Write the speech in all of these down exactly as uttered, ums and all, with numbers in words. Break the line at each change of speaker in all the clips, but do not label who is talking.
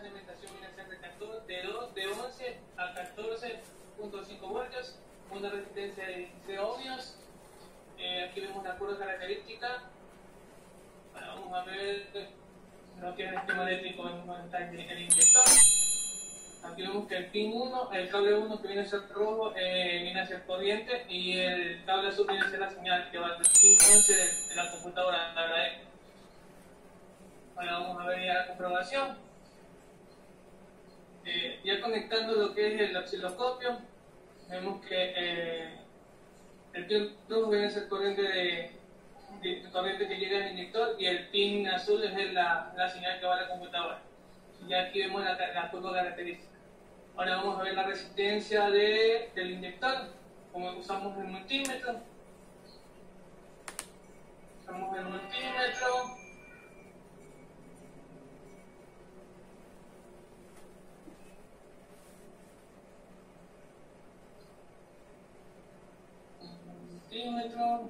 alimentación viene a ser de, catorce, de, dos, de once a catorce punto cinco voltios, una resistencia de dieciséis ohmios. Eh, aquí vemos la curva característica. Bueno, vamos a ver lo que es el esquema eléctrico, vemos dónde está el, el inyector. Aquí vemos que el pin uno, el cable uno que viene a ser rojo, eh, viene a ser corriente, y el cable azul viene a ser la señal que va del pin once de, de la computadora, la verdad. Ahora vamos a ver ya la comprobación. Eh, ya conectando lo que es el osciloscopio, vemos que eh, el pin rojo viene a ser corriente de, de corriente que llega al inyector, y el pin azul es la, la señal que va a la computadora. Y aquí vemos la, la curva característica. Ahora vamos a ver la resistencia de, del inyector, como usamos el multímetro. Usamos el multímetro. multímetro,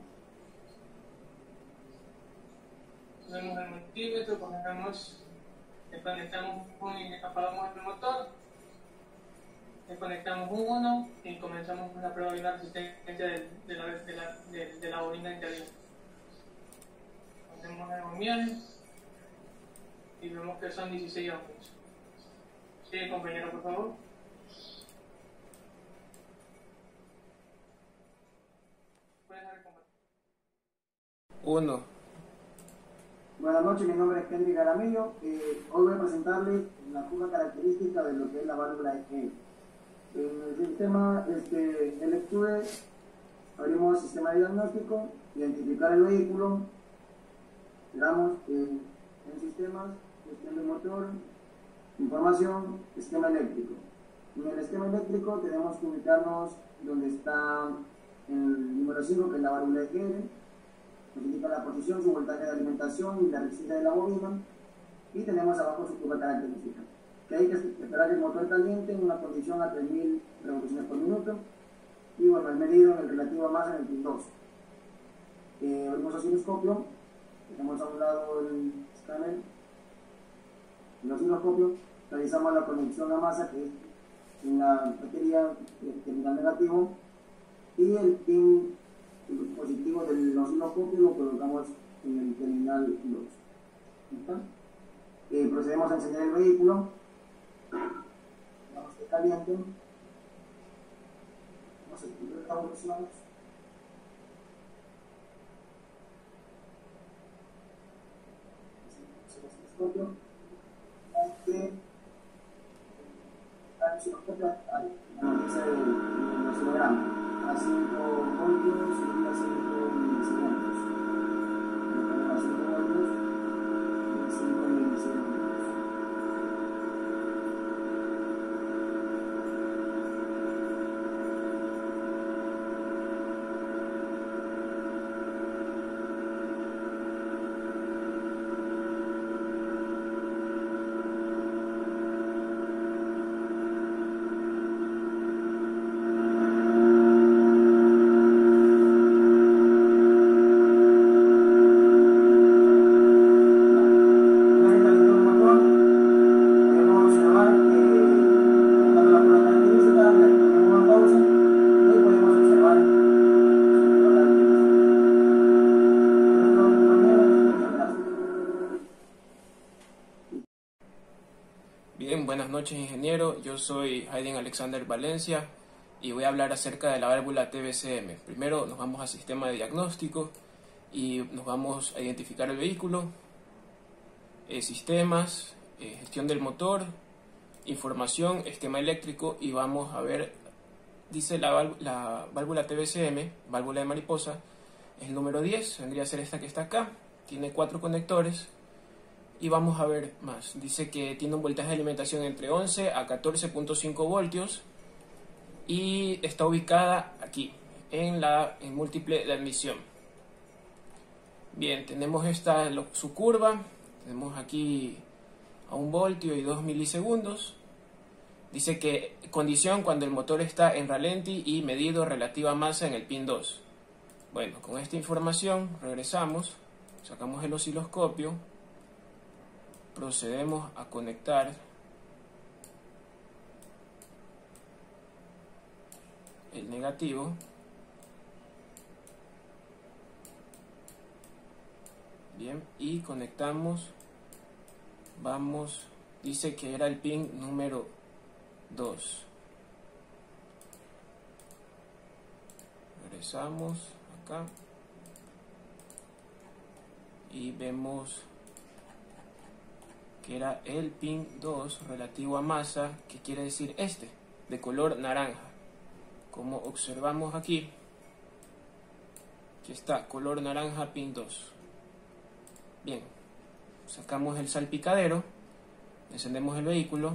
vemos el multímetro, conectamos, desconectamos y apagamos el motor, desconectamos uno y comenzamos con la prueba de la resistencia de, de, la, de, la, de, de la bobina interior. Ponemos el ohmiones y vemos que son dieciséis ohmios. Sigue, compañero, por favor.
Uno.
Buenas noches, mi nombre es Henry Garamillo. Eh, hoy voy a presentarles la curva característica de lo que es la válvula E G. En el sistema este, Electude abrimos el sistema de diagnóstico, identificar el vehículo, le damos eh, en sistemas, gestión del motor, información, esquema eléctrico. En el esquema eléctrico tenemos que ubicarnos donde está el número cinco, que es la válvula E G. Nos indica la posición, su voltaje de alimentación y la resistencia de la bobina, y tenemos abajo su curva característica, que hay que esperar que el motor caliente en una condición a tres mil revoluciones por minuto, y bueno, el medido en el relativo a masa en el pin dos. Eh, abrimos osciloscopio, tenemos a un lado el escáner, el osciloscopio, realizamos la conexión a masa, que es en la batería terminal negativo, y el pin el dispositivo del osciloscopio lo colocamos en el terminal dos. Eh, procedemos a encender el vehículo. Vamos que caliente. Vamos a encender las revoluciones. El osciloscopio. Este, el osciloscopio analiza el oscilograma a cinco voltios y a cinco milisegundos. A cinco voltios y a cinco milisegundos.
Bien, buenas noches, ingeniero. Yo soy Hayden Alexander Valencia y voy a hablar acerca de la válvula T V C M. Primero nos vamos al sistema de diagnóstico y nos vamos a identificar el vehículo, eh, sistemas, eh, gestión del motor, información, esquema eléctrico, y vamos a ver, dice la, válvula, la válvula T V C M, válvula de mariposa, es el número diez, vendría a ser esta que está acá, tiene cuatro conectores. Y vamos a ver más. Dice que tiene un voltaje de alimentación entre once a catorce punto cinco voltios y está ubicada aquí, en la en múltiple de admisión. Bien, tenemos esta lo, su curva. Tenemos aquí a un voltio y dos milisegundos. Dice que condición cuando el motor está en ralenti y medido relativa masa en el pin dos. Bueno, con esta información regresamos, sacamos el osciloscopio. Procedemos a conectar el negativo. Bien, y conectamos. Vamos, dice que era el pin número dos. Regresamos acá y vemos que era el pin dos relativo a masa, que quiere decir este, de color naranja. Como observamos aquí, aquí está, color naranja, pin dos. Bien, sacamos el salpicadero, encendemos el vehículo.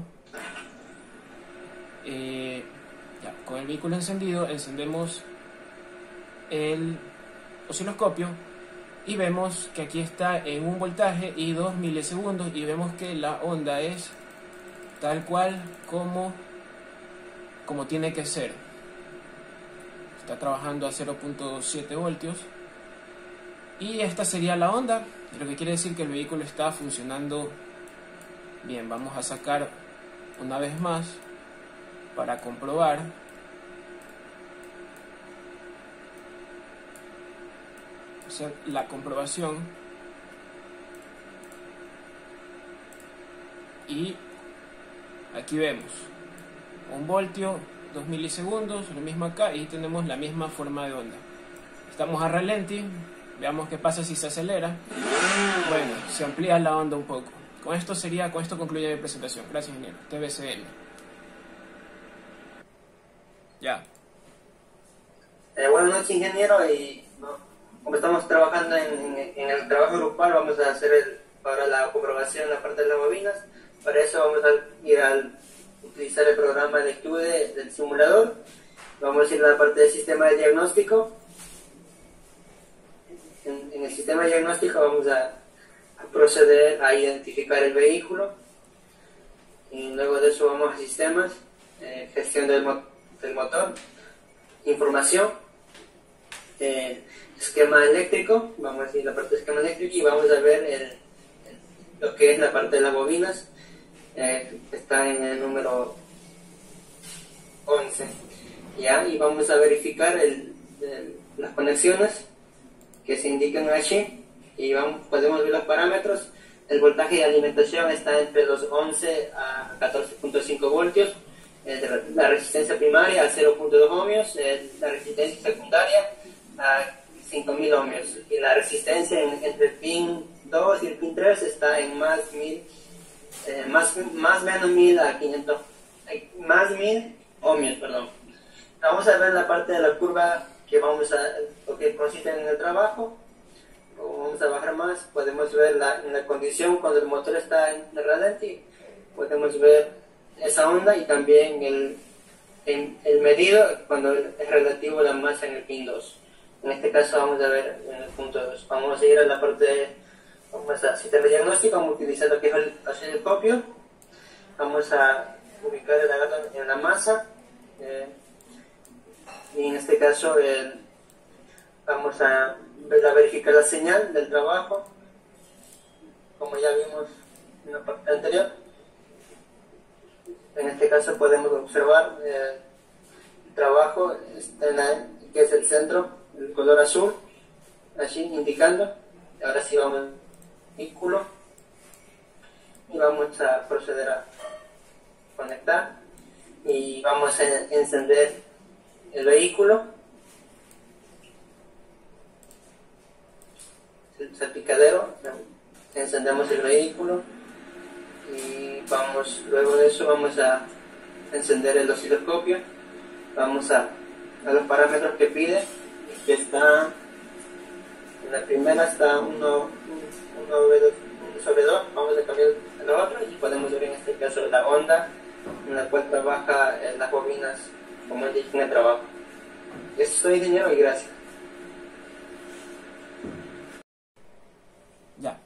Eh, ya, con el vehículo encendido, encendemos el osciloscopio y vemos que aquí está en un voltaje y dos milisegundos, y vemos que la onda es tal cual como, como tiene que ser. Está trabajando a cero punto siete voltios y esta sería la onda, lo que quiere decir que el vehículo está funcionando bien. Vamos a sacar una vez más para comprobar. Hacer la comprobación y aquí vemos un voltio, dos milisegundos, lo mismo acá, y tenemos la misma forma de onda. Estamos a ralenti, veamos qué pasa si se acelera. Bueno, se amplía la onda un poco. Con esto sería, con esto concluye mi presentación. Gracias, ingeniero. T V C M. Ya.
Eh, buenas noches, ingeniero, y no, como estamos trabajando en, en, en el trabajo grupal, vamos a hacer el, ahora la comprobación en la parte de las bobinas. Para eso vamos a ir a utilizar el programa de estudio del simulador. Vamos a ir a la parte del sistema de diagnóstico. En, en el sistema de diagnóstico vamos a, a proceder a identificar el vehículo. Y luego de eso vamos a sistemas, eh, gestión del, mo del motor, información, eh, esquema eléctrico. Vamos a ir a la parte de esquema eléctrico y vamos a ver el, el, lo que es la parte de las bobinas. Eh, está en el número once, ¿ya? Y vamos a verificar el, el, las conexiones que se indican allí y vamos, podemos ver los parámetros. El voltaje de alimentación está entre los once a catorce punto cinco voltios, eh, la resistencia primaria a cero punto dos ohmios, eh, la resistencia secundaria a cinco mil ohmios, y la resistencia en, entre el pin dos y el pin tres está en más mil, eh, más, más menos mil a quinientos, eh, más mil ohmios, perdón. Vamos a ver la parte de la curva que vamos a, lo que consiste en el trabajo. Vamos a bajar más, podemos ver la, en la condición cuando el motor está en ralenti, podemos ver esa onda, y también el, el, el medido cuando es relativo a la masa en el pin dos. En este caso vamos a ver en el punto dos. Vamos a ir a la parte de, vamos a sistema de diagnóstico, vamos a utilizar lo que es el osciloscopio. Vamos a ubicar el lagarto en la masa, eh, y en este caso el, vamos a, a verificar la señal del trabajo, como ya vimos en la parte anterior. En este caso podemos observar eh, el trabajo está en la, que es el centro, el color azul, allí indicando. Ahora sí vamos al vehículo y vamos a proceder a conectar y vamos a encender el vehículo, el salpicadero. Encendemos el vehículo y vamos, luego de eso vamos a encender el osciloscopio. Vamos a, a los parámetros que pide, que está en la primera está uno sobre dos. Vamos a cambiar el otro y podemos ver en este caso la onda en la cual trabaja en las bobinas como el en el trabajo. Eso soy, ingeniero, y gracias.
Ya.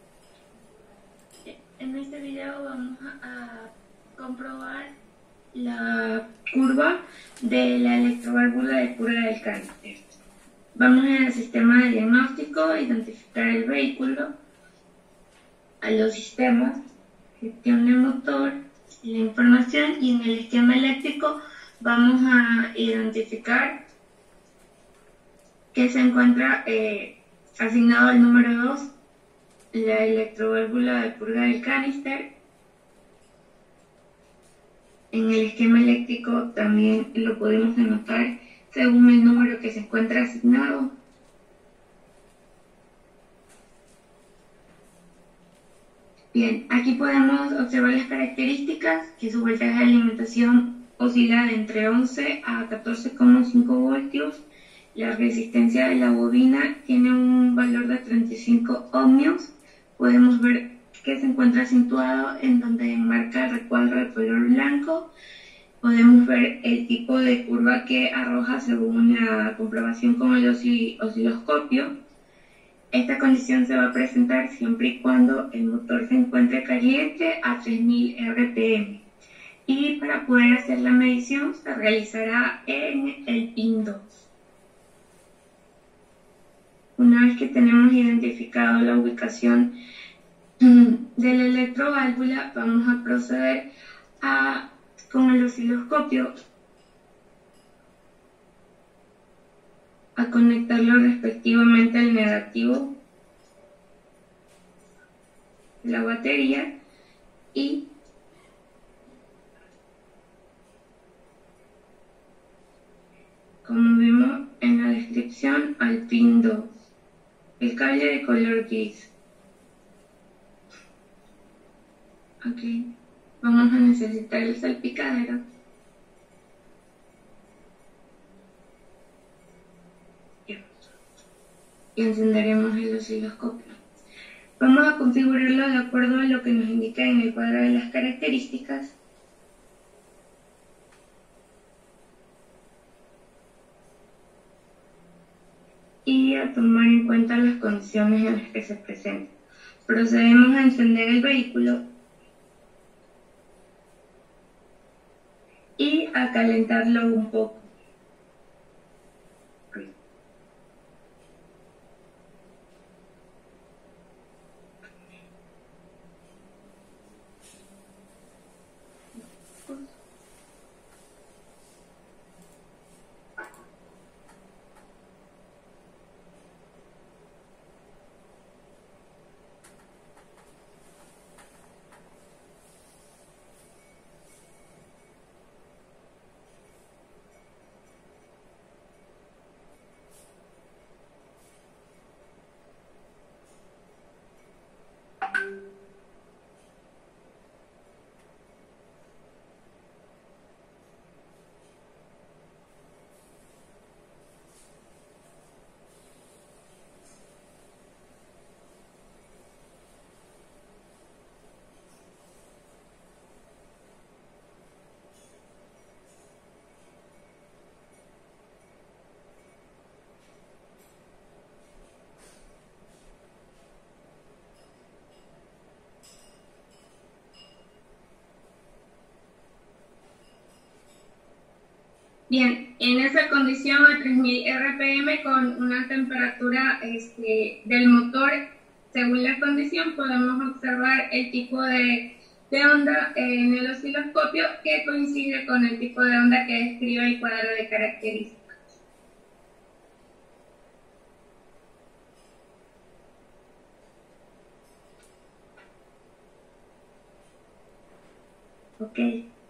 En este video vamos a comprobar la curva de la electroválvula de cura del cáncer. Vamos en el sistema de diagnóstico a identificar el vehículo, a los sistemas, gestión del motor, la información, y en el esquema eléctrico vamos a identificar que se encuentra eh, asignado al número dos, la electroválvula de purga del canister. En el esquema eléctrico también lo podemos anotar según el número que se encuentra asignado. Bien, aquí podemos observar las características, que su voltaje de alimentación oscila de entre once a catorce coma cinco voltios. La resistencia de la bobina tiene un valor de treinta y cinco ohmios. Podemos ver que se encuentra situado en donde enmarca el recuadro de color blanco. Podemos ver el tipo de curva que arroja según la comprobación con el osciloscopio. Esta condición se va a presentar siempre y cuando el motor se encuentre caliente a tres mil R P M. Y para poder hacer la medición se realizará en el pin dos. Una vez que tenemos identificado la ubicación de la electroválvula, vamos a proceder a, con el osciloscopio a conectarlo respectivamente al negativo de la batería y como vemos en la descripción al pin dos, el cable de color gris. Aquí vamos a necesitar el salpicadero. Y encenderemos el osciloscopio. Vamos a configurarlo de acuerdo a lo que nos indica en el cuadro de las características. Y a tomar en cuenta las condiciones en las que se presentan. Procedemos a encender el vehículo y a calentarlo un poco. Bien, en esa condición a tres mil R P M con una temperatura este, del motor, según la condición, podemos observar el tipo de, de onda en el osciloscopio que coincide con el tipo de onda que describe el cuadro de características. Ok.